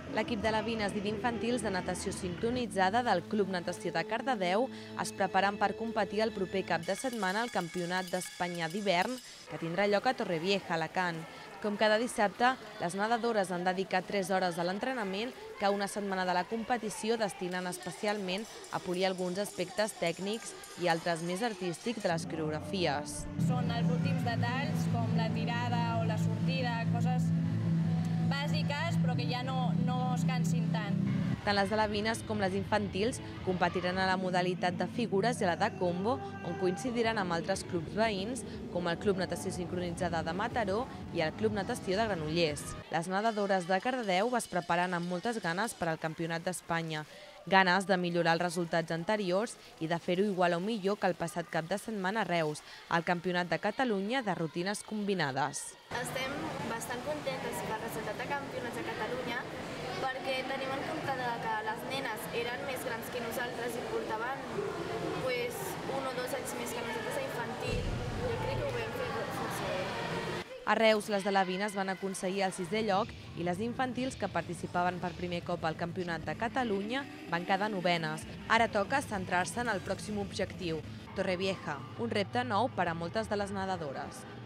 L'equip de la Vines i d'infantils de natació sincronitzada del Club Natació de Cardedeu es preparen per competir el proper cap de setmana al Campionat d'Espanya d'hivern que tindrà lloc a Torrevieja, Alacant. Com cada dissabte, les nedadores han dedicat 3 hores a l'entrenament que una setmana de la competició destinen especialment a polir alguns aspectes tècnics i altres més artístics de les coreografies. Són els últims detalls com la tirada o la sortida, coses bàsiques però que ja no es cansin tant. Tant les de la Vines com les infantils competiran a la modalitat de figures i a la de combo, on coincidiran amb altres clubs veïns, com el Club Natació Sincronitzada de Mataró i el Club Natació de Granollers. Les nedadores de Cardedeu es preparen amb moltes ganes per al Campionat d'Espanya, ganes de millorar els resultats anteriors i de fer-ho igual o millor que el passat cap de setmana a Reus, al Campionat de Catalunya de rutines combinades. Estem bastant contentes pel resultat de campionats de Catalunya perquè tenim en compte que les nenes eren més grans que nosaltres i portaven 1 o 2 anys més que nosaltres a infantil. Jo crec que ho vam fer força bé. A Reus, les de la Vines van aconseguir el 6è lloc i les infantils, que participaven per primer cop al Campionat de Catalunya, van quedar 9enes. Ara toca centrar-se en el pròxim objectiu, Torrevieja, un repte nou per a moltes de les nedadores.